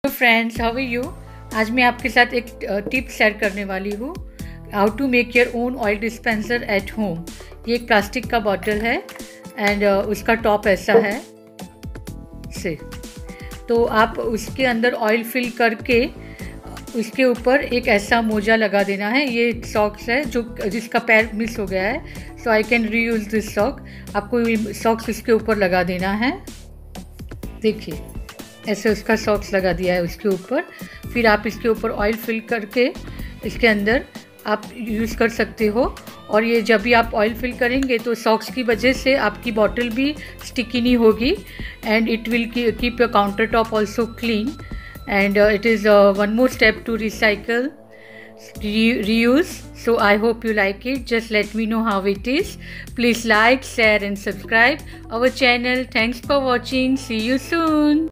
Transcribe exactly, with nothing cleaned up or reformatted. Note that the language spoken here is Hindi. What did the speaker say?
Hello friends, how are you. आज मैं आपके साथ एक टिप शेयर करने वाली हूँ, how to make your own oil dispenser at home. ये एक प्लास्टिक का बॉटल है एंड uh, उसका टॉप ऐसा है से, तो आप उसके अंदर ऑयल फिल करके उसके ऊपर एक ऐसा मोजा लगा देना है। ये सॉक्स है जो जिसका पैर मिस हो गया है, so I can reuse this sock. आपको सॉक्स उसके ऊपर लगा देना है। देखिए, ऐसे उसका सॉक्स लगा दिया है उसके ऊपर। फिर आप इसके ऊपर ऑयल फिल करके इसके अंदर आप यूज़ कर सकते हो। और ये जब भी आप ऑयल फिल करेंगे तो सॉक्स की वजह से आपकी बॉटल भी स्टिकी नहीं होगी and it will keep your counter top also clean and it is one more step to recycle reuse. So I hope you like it. Just let me know how it is. Please like, share and subscribe our channel. Thanks for watching. See you soon.